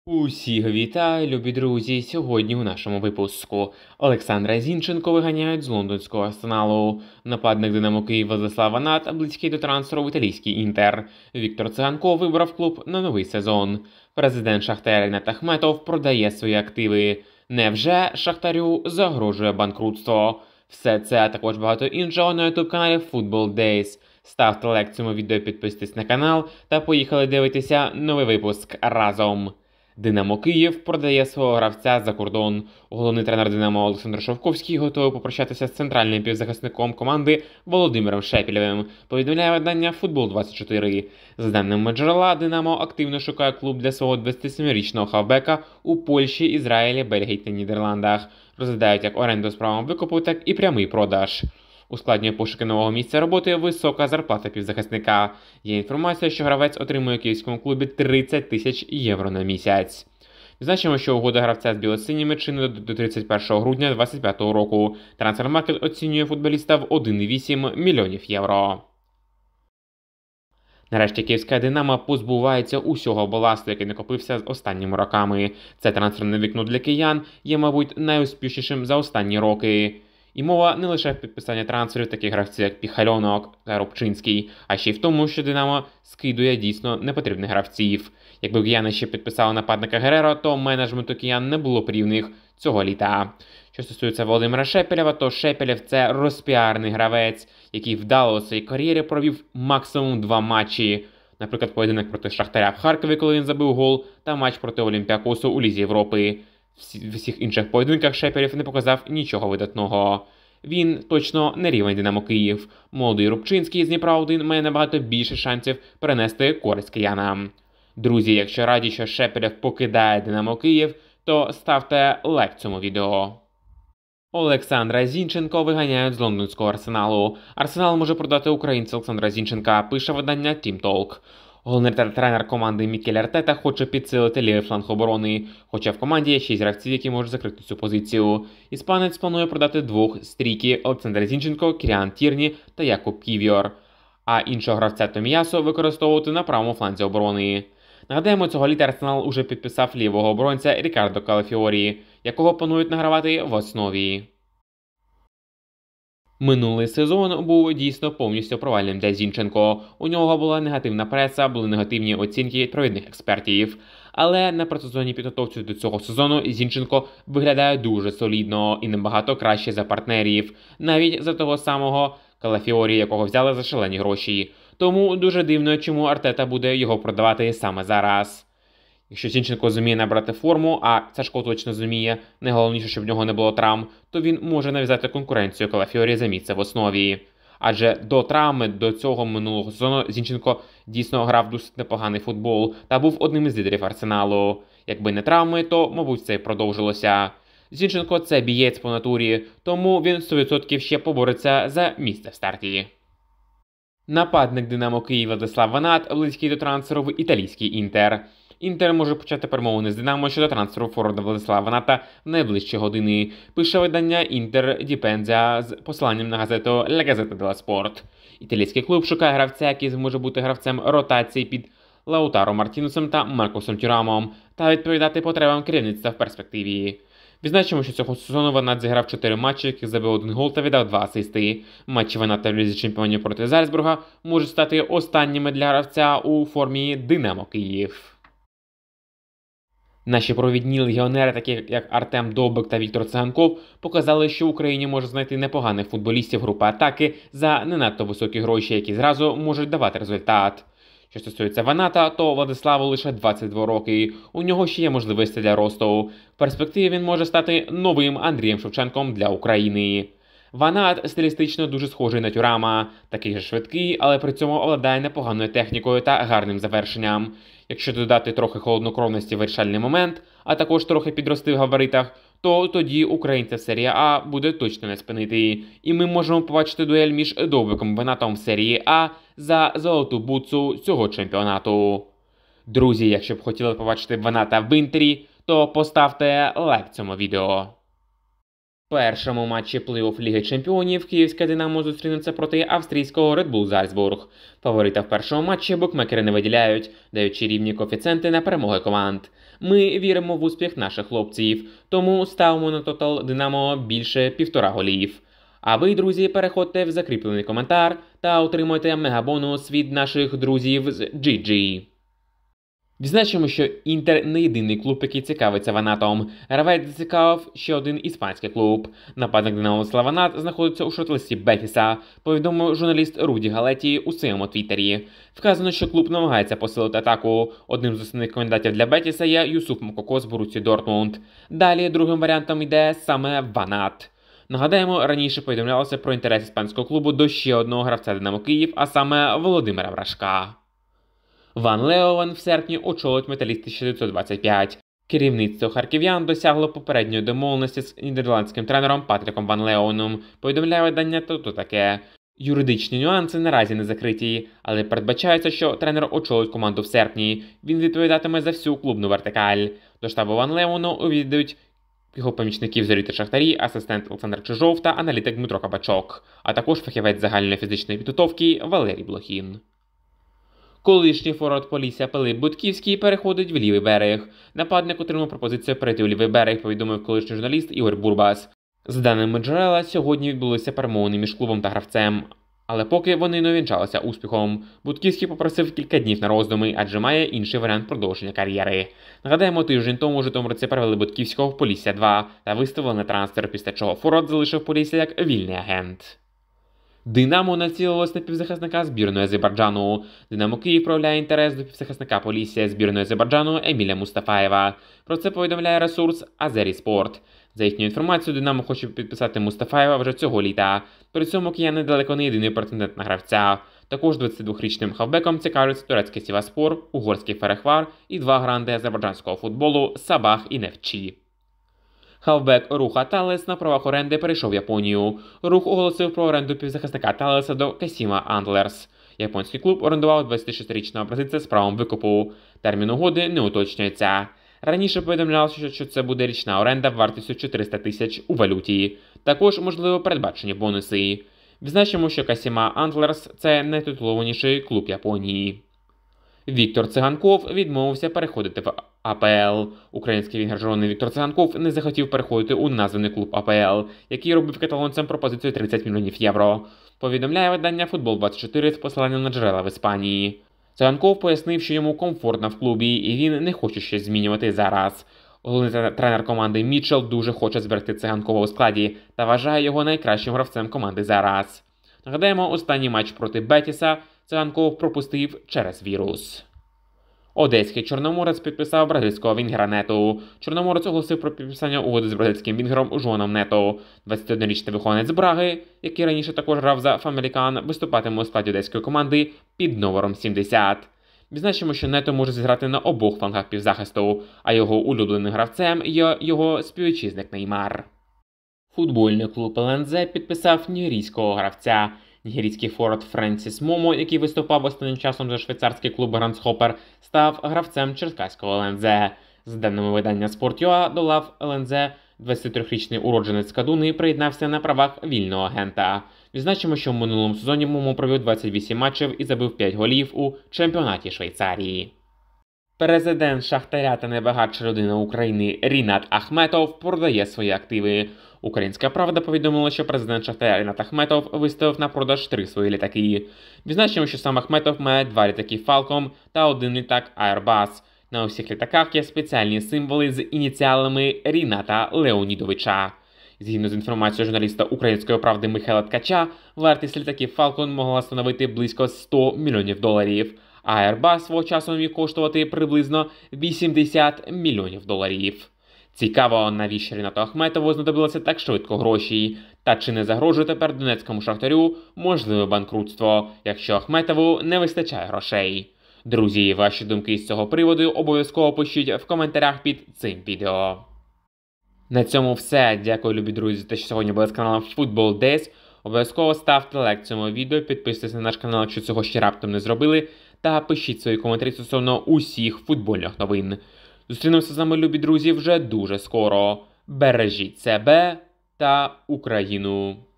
Усіх вітаю, любі друзі! Сьогодні у нашому випуску Олександра Зінченко виганяють з лондонського Арсеналу. Нападник Динамо Київ Владислав Ванат близький до трансферу в італійський Інтер. Віктор Циганков вибрав клуб на новий сезон. Президент Шахтаря Рінат Ахметов продає свої активи. Невже Шахтарю загрожує банкрутство? Все це, а також багато іншого на ютуб-каналі Football Days. Ставте лайк цьому відео, підписуйтесь на канал та поїхали дивитися новий випуск разом. Динамо Київ продає свого гравця за кордон. Головний тренер Динамо Олександр Шовковський готовий попрощатися з центральним півзахисником команди Володимиром Шепелєвим, повідомляє видання Футбол-24. За даними джерела, Динамо активно шукає клуб для свого 27-річного хавбека у Польщі, Ізраїлі, Бельгії та Нідерландах. Розглядають як оренду з правом викупу, так і прямий продаж. Ускладнює пошуки нового місця роботи висока зарплата півзахисника. Є інформація, що гравець отримує у київському клубі 30 тисяч євро на місяць. Відзначимо, що угода гравця з білосиніми чинна до 31 грудня 2025 року. Трансфермаркет оцінює футболіста в 1,8 мільйонів євро. Нарешті київська «Динамо» позбувається усього баласту, який накопився з останніми роками. Це трансферне вікно для киян є, мабуть, найуспішнішим за останні роки. І мова не лише в підписанні трансферів таких гравців, як Піхальонок та Рубчинський, а ще й в тому, що «Динамо» скидує дійсно непотрібних гравців. Якби кияни ще підписали нападника Гереро, то менеджменту киян не було б рівних цього літа. Що стосується Володимира Шепелєва, то Шепелєв – це розпіарний гравець, який вдало у своїй кар'єрі провів максимум 2 матчі. Наприклад, поєдинок проти Шахтаря в Харкові, коли він забив гол, та матч проти Олімпіакосу у Лізі Європи. В усіх інших поєдинках Шепелєв не показав нічого видатного. Він точно не рівень Динамо Київ. Молодий Рубчинський з Дніпра-1 має набагато більше шансів перенести користь киянам. Друзі, якщо раді, що Шепелєв покидає Динамо Київ, то ставте лайк цьому відео. Олександра Зінченко виганяють з лондонського Арсеналу. Арсенал може продати українця Олександра Зінченка, пише видання Team Talk. Головний тренер команди Мікель Артета хоче підсилити лівий фланг оборони, хоча в команді є 6 гравців, які можуть закрити цю позицію. Іспанець планує продати 2 стрійки – Олександр Зінченко, Кіріан Тірні та Якуб Ківьор, а іншого гравця Томіясо використовувати на правому фланзі оборони. Нагадаємо, цього літа Арсенал уже підписав лівого оборонця Рікардо Калафіорі, якого планують награвати в основі. Минулий сезон був дійсно повністю провальним для Зінченко. У нього була негативна преса, були негативні оцінки від провідних експертів. Але на предсезонній підготовці до цього сезону Зінченко виглядає дуже солідно і набагато краще за партнерів, навіть за того самого Калафіорі, якого взяли за шалені гроші. Тому дуже дивно, чому Артета буде його продавати саме зараз. Якщо Зінченко зуміє набрати форму, а Сашко точно зуміє, найголовніше, щоб в нього не було травм, то він може нав'язати конкуренцію Калафіорі за місце в основі. Адже до травми, до цього минулого сезону Зінченко дійсно грав досить непоганий футбол та був одним із лідерів Арсеналу. Якби не травми, то, мабуть, це і продовжилося. Зінченко – це бієць по натурі, тому він 100% ще побореться за місце в старті. Нападник Динамо Київ Владислав Ванат близький до трансферу в італійський Інтер. Інтер може почати перемовини з Динамо щодо трансферу форварда Владислава Ваната в найближчі години, пише видання Інтер Діпендзя з посиланням на газету La Gazzetta dello Sport. Італійський клуб шукає гравця, який зможе бути гравцем ротації під Лаутаро Мартінесом та Маркусом Тюрамом та відповідати потребам керівництва в перспективі. Відзначимо, що цього сезону Ванат зіграв 4 матчі, яких забив 1 гол та віддав 2 асисти. Матчі Ваната в Лізі Чемпіонів проти Зальцбурга можуть стати останніми для гравця у формі Динамо Київ. Наші провідні легіонери, такі як Артем Довбик та Віктор Циганков, показали, що в Україні може знайти непоганих футболістів групи атаки за не надто високі гроші, які зразу можуть давати результат. Що стосується Ваната, то Владиславу лише 22 роки. У нього ще є можливості для росту. В перспективі він може стати новим Андрієм Шевченком для України. Ванат стилістично дуже схожий на Тюрама, такий же швидкий, але при цьому обладає непоганою технікою та гарним завершенням. Якщо додати трохи холоднокровності в вирішальний момент, а також трохи підрости в габаритах, то тоді українця в серії А буде точно не спинити. І ми можемо побачити дуель між Довбиком і Ванатом в серії А за золоту бутсу цього чемпіонату. Друзі, якщо б хотіли побачити Ваната в Інтері, то поставте лайк цьому відео. першому матчі плей-офф Ліги Чемпіонів київське «Динамо» зустрінеться проти австрійського Red Bull Зальцбург. Фаворита в першому матчі букмекери не виділяють, даючи рівні коефіцієнти на перемоги команд. Ми віримо в успіх наших хлопців, тому ставимо на тотал «Динамо» більше 1,5 голів. А ви, друзі, переходьте в закріплений коментар та отримуйте мегабонус від наших друзів з GG. Відзначимо, що Інтер не єдиний клуб, який цікавиться Ванатом. Гравець зацікавив ще один іспанський клуб. Нападник Динамо Ванат знаходиться у шорт-листі Бетіса, повідомив журналіст Руді Галеті у своєму твіттері. Вказано, що клуб намагається посилити атаку. Одним з основних кандидатів для Бетіса є Юсуф Мококо з Боруссі Дортмунд. Далі другим варіантом йде саме Ванат. Нагадаємо, раніше повідомлялося про інтерес іспанського клубу до ще одного гравця Динамо Київ, а саме Володимира Вражка. Ван Леовен в серпні очолить Металіст 1925. Керівництво харків'ян досягло попередньої домовленості з нідерландським тренером Патріком Ван Леовеном. Повідомляє видання «То таке». Юридичні нюанси наразі не закриті, але передбачається, що тренер очолить команду в серпні. Він відповідатиме за всю клубну вертикаль. До штабу Ван Леовену увійдуть його помічників Зорі та Шахтарі, асистент Олександр Чижов та аналітик Дмитро Кабачок, а також фахівець загальної фізичної підготовки Валерій Блохін. Колишній форвард Полісся Пилип Будківський переходить в лівий берег. Нападник отримав пропозицію перейти у лівий берег, повідомив колишній журналіст Ігор Бурбас. За даними джерела, сьогодні відбулися перемовини між клубом та гравцем. Але поки вони не увінчалися успіхом, Будківський попросив кілька днів на роздуми, адже має інший варіант продовження кар'єри. Нагадаємо, тиждень тому житомирці перевели Будківського в Полісся 2 та виставили на трансфер, після чого форвард залишив Полісся як вільний агент. Динамо націлилось на півзахисника збірної Азербайджану. Динамо Київ проявляє інтерес до півзахисника Полісся збірної Азербайджану Еміля Мустафаєва. Про це повідомляє ресурс Азері Спорт. За їхньою інформацією, Динамо хоче підписати Мустафаєва вже цього літа. При цьому кияни далеко не єдиний претендент на гравця. Також 22-річним хавбеком цікавляться турецький Сіваспор, угорський Ферехвар і два гранди азербайджанського футболу Сабах і Нефчі. Хавбек Руха Талес на правах оренди перейшов в Японію. Рух оголосив про оренду півзахисника Талеса до Касіма Антлерс. Японський клуб орендував 26-річного бразильця з правом викупу. Термін угоди не уточнюється. Раніше повідомлялося, що це буде річна оренда вартістю 400 тисяч у валюті. Також, можливо, передбачені бонуси. Відзначимо, що Касіма Антлерс – це найтитулованіший клуб Японії. Віктор Циганков відмовився переходити в АПЛ. Український вінгер Віктор Циганков не захотів переходити у названий клуб АПЛ, який робив каталонцям пропозицію 30 мільйонів євро. Повідомляє видання «Футбол-24» з посиланням на джерела в Іспанії. Циганков пояснив, що йому комфортно в клубі і він не хоче щось змінювати зараз. Головний тренер команди Мітчелл дуже хоче зберегти Циганкова у складі та вважає його найкращим гравцем команди зараз. Нагадаємо, останній матч проти Бетіса Циганков пропустив через вірус. Одеський Чорноморець підписав бразильського вінгера Нету. Чорноморець оголосив про підписання угоди з бразильським вінгером Жуаном Нето. 21-річний вихованець Браги, який раніше також грав за Фамілікан, виступатиме у складі одеської команди під номером 70. Відзначимо, що Нето може зіграти на обох флангах півзахисту, а його улюбленим гравцем є його співвітчизник Неймар. Футбольний клуб ЛНЗ підписав нігерійського гравця. Нігерійський форвард Френсіс Момо, який виступав останнім часом за швейцарський клуб Грансхопер, став гравцем черкаського ЛНЗ. За даними видання Sport.ua, до лав ЛНЗ 23-річний уродженець Кадуни приєднався на правах вільного агента. Відзначимо, що в минулому сезоні Момо провів 28 матчів і забив 5 голів у чемпіонаті Швейцарії. Президент Шахтаря та найбагатша людина України Рінат Ахметов продає свої активи. Українська правда повідомила, що президент Шахтаря Рінат Ахметов виставив на продаж 3 свої літаки. Відзначимо, що сам Ахметов має 2 літаки Falcon та 1 літак Airbus. На усіх літаках є спеціальні символи з ініціалами Ріната Леонідовича. Згідно з інформацією журналіста Української правди Михайла Ткача, вартість літаків Falcon могла становити близько $100 мільйонів, а Airbus свого часу міг коштувати приблизно $80 мільйонів. Цікаво, навіщо Рінату Ахметову знадобилося так швидко гроші? Та чи не загрожує тепер донецькому Шахтарю можливе банкрутство, якщо Ахметову не вистачає грошей? Друзі, ваші думки з цього приводу обов'язково пишіть в коментарях під цим відео. На цьому все. Дякую, любі друзі, за те, що сьогодні були з каналом Football Days. Обов'язково ставте лайк цьому відео, підписуйтесь на наш канал, якщо цього ще раптом не зробили, та пишіть свої коментарі стосовно усіх футбольних новин. Зустрінемося з вами, любі друзі, вже дуже скоро. Бережіть себе та Україну.